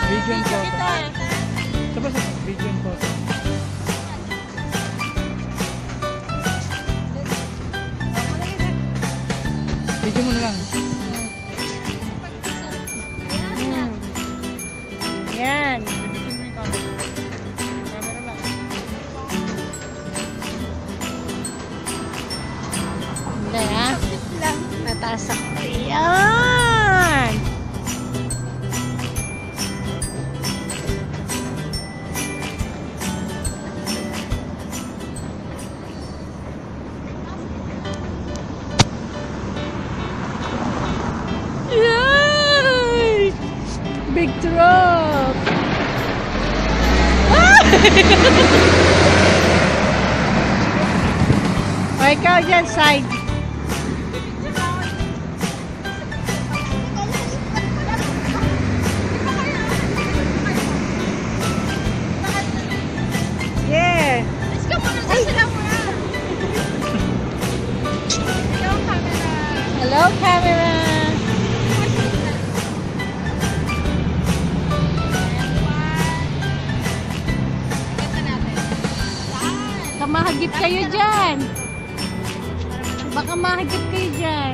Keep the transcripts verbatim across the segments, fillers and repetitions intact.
Video and photo. Saba sa video and photo. Video mo na lang. Yan. Hindi ha. Mataas ako. Yan. Yay! Big truck. O, ikaw dyan, side. Yeah. Let's go muna sa sila muna. Hello, camera. Hello, camera. Baka mahagip kayo dyan. Baka mahagip kayo dyan.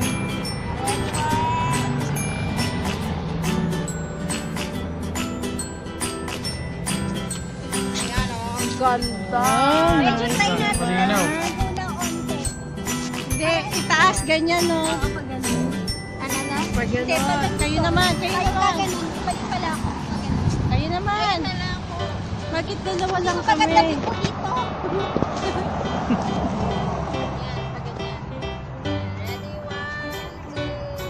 Ganda. Medyo tayo natin. Malinaw. Kulang onte. Hindi, itaas ganyan, no? Oo, pag ganun. Ano na? Pag Hindi, gano'n. pag- Kayo naman, kayo Ay, pag naman. ganun. Balik pala ako. Pag ganun. Kayo naman. Balik pala ako. Bakit dalawa lang Pagkat kami? lapit ko dito. Yan, pag ganyan. Ready, one, two.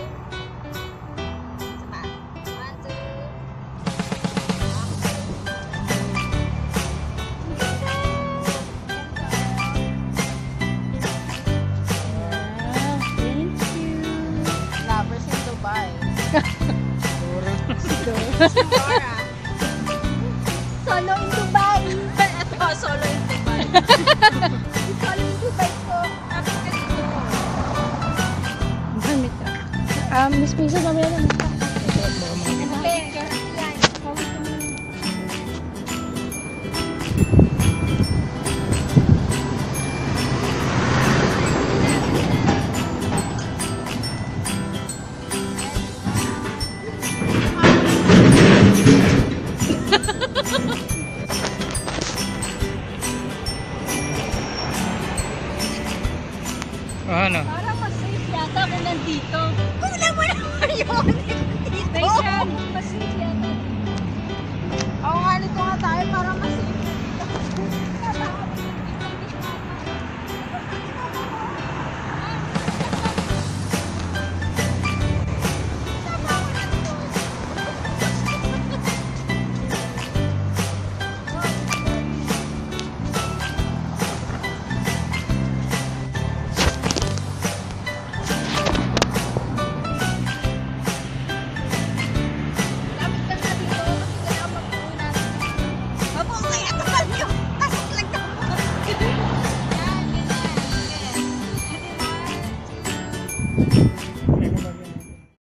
Sama. One, two. Wow, thank you. Lovers in Dubai. Dora. Solo in Dubai. Ito, solo in Dubai. Solo in Dubai ko. Tapos ka dito. Gamit ka. Um, Miss Pisa, mamaya lang. Ano ba? Yan. Ah, ano? Para mas safe yata kung nandito. Kulang mo naman yun. Dito. May siyan, mas safe yata. Oo nga, nito nga tayo para mas-safe. Yan, ganyan. Okay. Ready, one, two.